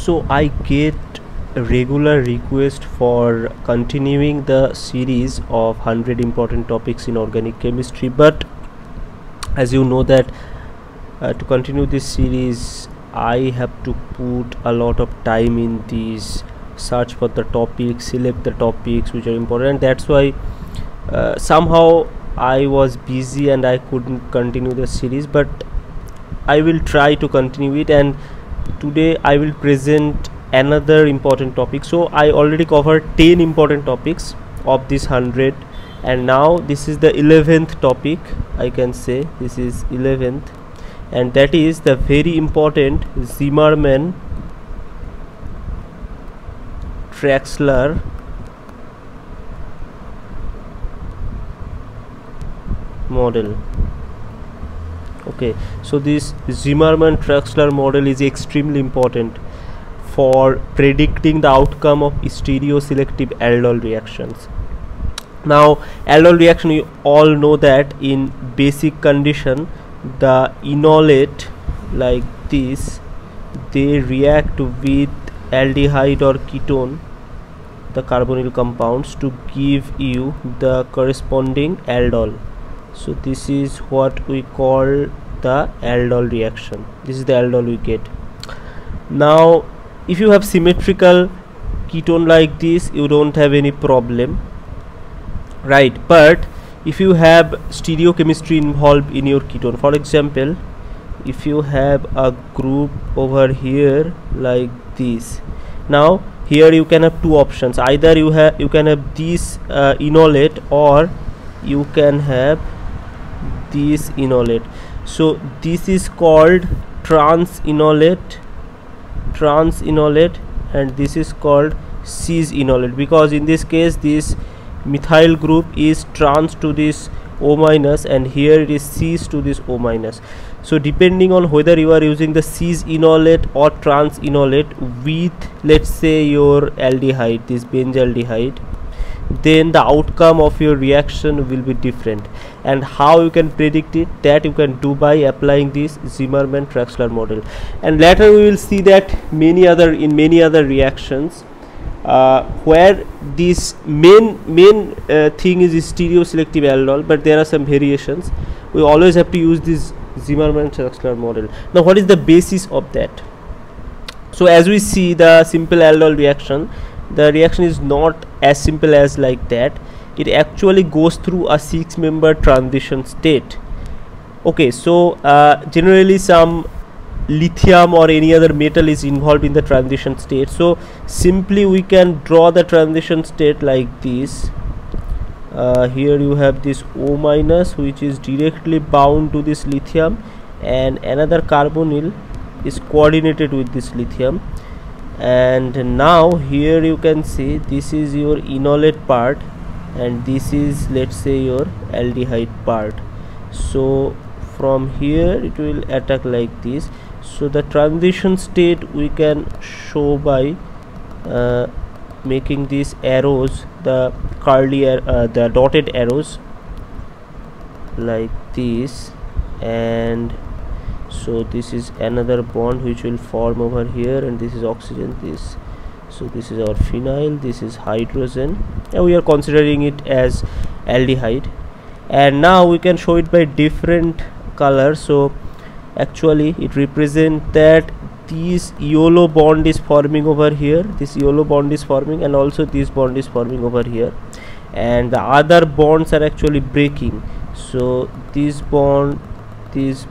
So I get a regular request for continuing the series of 100 important topics in organic chemistry, but as you know that to continue this series I have to put a lot of time in these, search for the topics, select the topics which are important. That's why somehow I was busy and I couldn't continue the series, but I will try to continue it, and today I will present another important topic. So I already covered 10 important topics of this 100, and now this is the 11th topic. I can say this is 11th, and that is the very important Zimmermann-Traxler model. Okay, so this Zimmermann-Traxler model is extremely important for predicting the outcome of stereoselective aldol reactions. Now aldol reaction, you all know that in basic condition the enolate like this, they react with aldehyde or ketone, the carbonyl compounds, to give you the corresponding aldol. So this is what we call the aldol reaction. This is the aldol we get. Now if you have symmetrical ketone like this, you don't have any problem, right? But if you have stereochemistry involved in your ketone, for example if you have a group over here like this, now here you can have two options. Either you can have this enolate, or you can have this enolate. So this is called trans enolate, and this is called cis enolate, because in this case this methyl group is trans to this O minus, and here it is cis to this O minus. So depending on whether you are using the cis enolate or trans enolate with, let's say, your aldehyde, this benzaldehyde, then the outcome of your reaction will be different. And how you can predict it, that you can do by applying this Zimmermann-Traxler model. And later we will see that many other reactions where this main thing is stereoselective aldol, but there are some variations. We always have to use this Zimmermann-Traxler model. Now what is the basis of that? So as we see the simple aldol reaction, the reaction is not as simple as like that. It actually goes through a 6-member transition state. Okay, so generally some lithium or any other metal is involved in the transition state. So simply we can draw the transition state like this. Here you have this O minus, which is directly bound to this lithium, and another carbonyl is coordinated with this lithium. And now here you can see this is your enolate part, and this is, let's say, your aldehyde part. So from here it will attack like this. So the transition state we can show by making these arrows, the the dotted arrows like this. And so this is another bond which will form over here, and this is oxygen, this. So this is our phenyl, this is hydrogen, and we are considering it as aldehyde. And now we can show it by different colors. So actually it represents that this yellow bond is forming over here, this yellow bond is forming, and also this bond is forming over here, and the other bonds are actually breaking. So this bond, this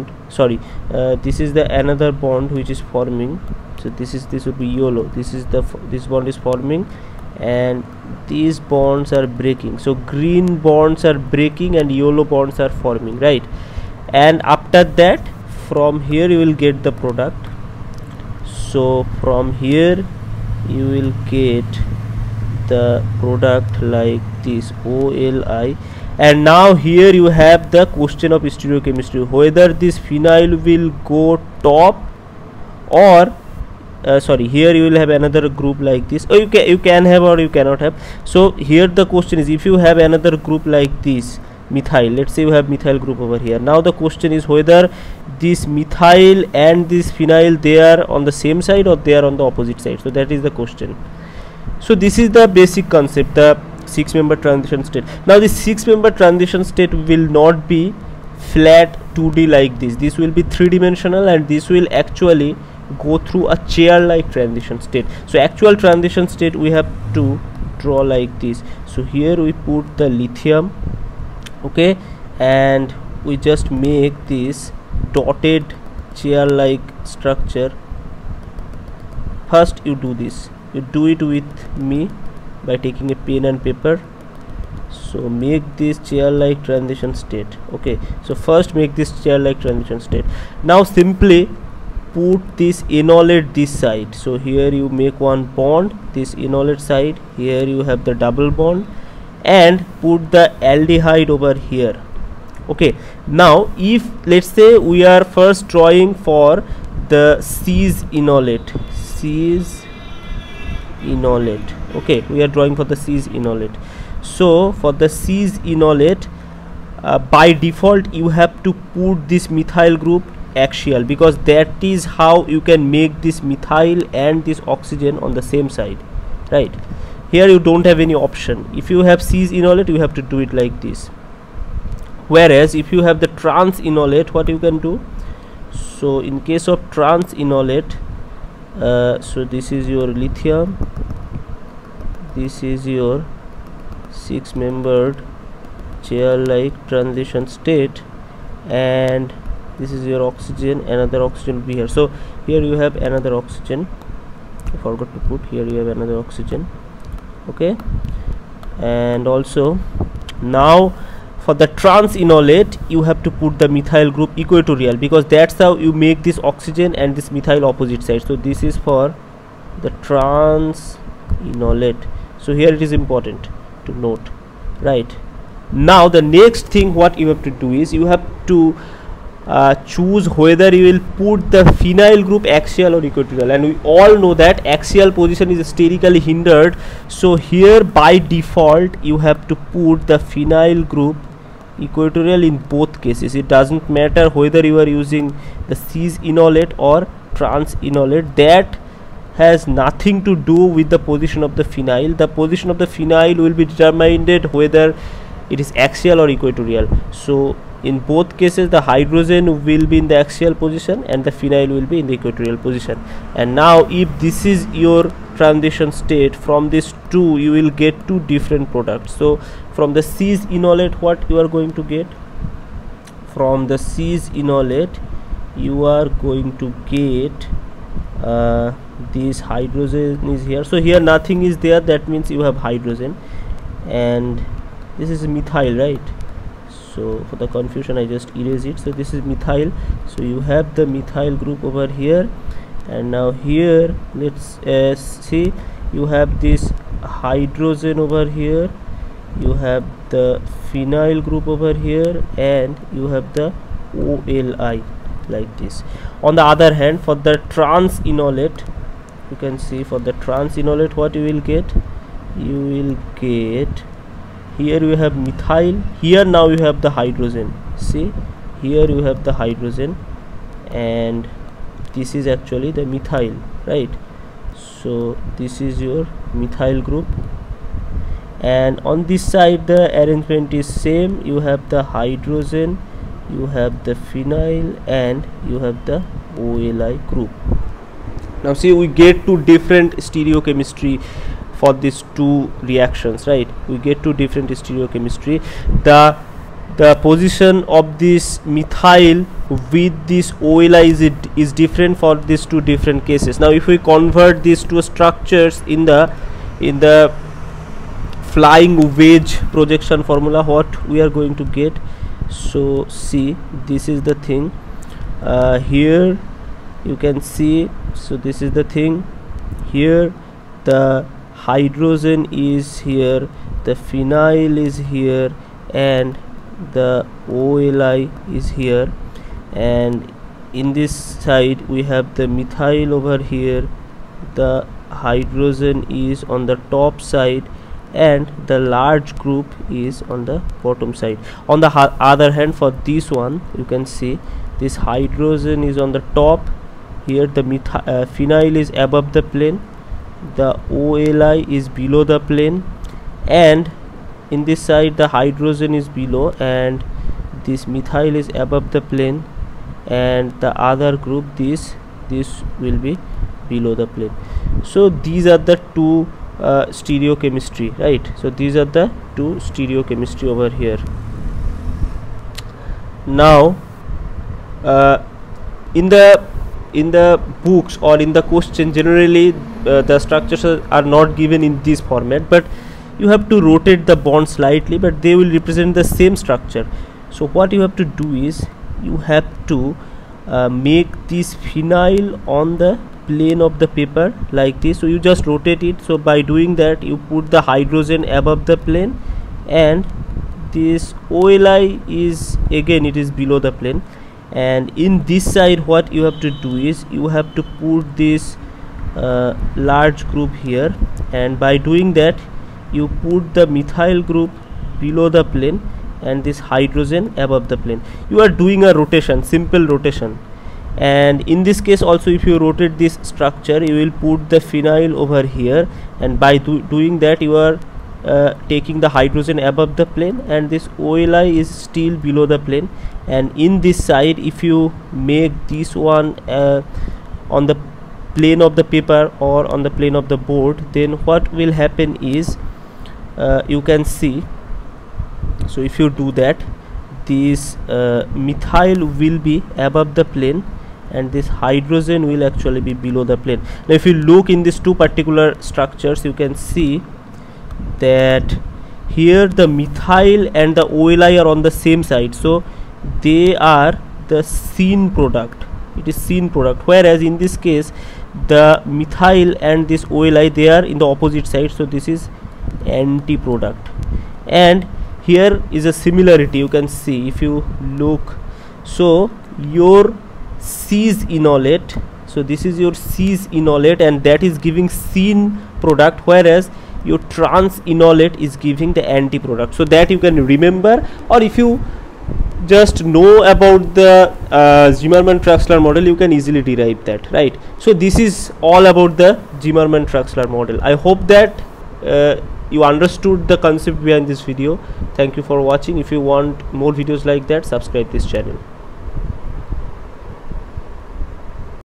is the another bond which is forming. So this would be yellow, this bond is forming, and these bonds are breaking. So green bonds are breaking and yellow bonds are forming, right? And after that, from here you will get the product. So from here you will get the product like this, OLI. And now here you have the question of stereochemistry, whether this phenyl will go top, or here you will have another group like this, or you can have or you cannot have. So here the question is, if you have another group like this, methyl. Let's say you have methyl group over here. Now the question is whether this methyl and this phenyl, they are on the same side or they are on the opposite side. So that is the question. So this is the basic concept, the 6-member transition state. Now this 6-member transition state will not be flat 2D like this. This will be 3-dimensional, and this will actually go through a chair like transition state. So actual transition state we have to draw like this. So here we put the lithium, okay, and we just make this dotted chair like structure. First you do this, you do it with me by taking a pen and paper. So make this chair like transition state. Okay, so first make this chair like transition state. Now simply put this enolate this side. So here you make one bond, this enolate side, here you have the double bond, and put the aldehyde over here. Okay, now if let's say we are first drawing for the cis enolate, okay, we are drawing for the cis enolate. So for the cis enolate, by default you have to put this methyl group axial, because that is how you can make this methyl and this oxygen on the same side, right? Here you don't have any option. If you have cis enolate, you have to do it like this. Whereas if you have the trans enolate, what you can do? So in case of trans enolate, so this is your lithium, this is your 6-membered chair like transition state, and this is your oxygen, another oxygen will be here. So here you have another oxygen, I forgot to put, here you have another oxygen, okay. And also now for the trans enolate, you have to put the methyl group equatorial, because that's how you make this oxygen and this methyl opposite side. So this is for the trans enolate. So here it is important to note, right? Now the next thing what you have to do is you have to choose whether you will put the phenyl group axial or equatorial, and we all know that axial position is sterically hindered. So here by default you have to put the phenyl group equatorial in both cases. It doesn't matter whether you are using the cis enolate or trans enolate. That has nothing to do with the position of the phenyl. The position of the phenyl will be determined whether it is axial or equatorial. So in both cases the hydrogen will be in the axial position and the phenyl will be in the equatorial position. And now if this is your transition state, from this two you will get two different products. So from the cis enolate, what you are going to get? From the cis enolate you are going to get this hydrogen is here. So here nothing is there, that means you have hydrogen, and this is methyl, right? So for the confusion I just erase it. So this is methyl, so you have the methyl group over here. And now here let's see, you have this hydrogen over here, you have the phenyl group over here, and you have the OLI like this. On the other hand, for the trans enolate, you can see for the trans enolate what you will get? You will get, here you have methyl, here now you have the hydrogen. See, here you have the hydrogen, and this is actually the methyl, right? So this is your methyl group, and on this side the arrangement is same. You have the hydrogen, you have the phenyl, and you have the OLI group. Now see, we get two different stereochemistry for these two reactions, right? We get two different stereochemistry. The position of this methyl with this OLI is different for these two different cases. Now if we convert these two structures in the flying wedge projection formula, what we are going to get? So see, this is the thing, here you can see. So this is the thing, here the hydrogen is here, the phenyl is here, and the OLI is here, and in this side we have the methyl over here, the hydrogen is on the top side, and the large group is on the bottom side. On the other hand, for this one you can see this hydrogen is on the top. Here the phenyl is above the plane, the OLI is below the plane, and in this side the hydrogen is below and this methyl is above the plane, and the other group this will be below the plane. So these are the two stereochemistry, right? So these are the two stereochemistry over here. Now in the books or in the question, generally the structures are not given in this format, but you have to rotate the bond slightly, but they will represent the same structure. So what you have to do is you have to make this phenyl on the plane of the paper like this. So you just rotate it. So by doing that you put the hydrogen above the plane, and this OLI is again it is below the plane, and in this side what you have to do is you have to put this large group here, and by doing that you put the methyl group below the plane and this hydrogen above the plane. You are doing a rotation, simple rotation. And in this case also, if you rotate this structure, you will put the phenyl over here, and by doing that you are taking the hydrogen above the plane, and this OLI is still below the plane. And in this side, if you make this one on the plane of the paper or on the plane of the board, then what will happen is you can see. So if you do that, this methyl will be above the plane and this hydrogen will actually be below the plane. Now if you look in these two particular structures, you can see that here the methyl and the OLI are on the same side, so they are the syn product. It is syn product, whereas in this case the methyl and this OLI, they are in the opposite side, so this is anti product. And here is a similarity, you can see if you look. So your cis enolate, so this is your cis enolate, and that is giving syn product, whereas your trans enolate is giving the anti product. So that you can remember, or if you just know about the Zimmermann-Traxler model, you can easily derive that, right? So this is all about the Zimmermann-Traxler model. I hope that you understood the concept behind this video. Thank you for watching. If you want more videos like that, subscribe this channel.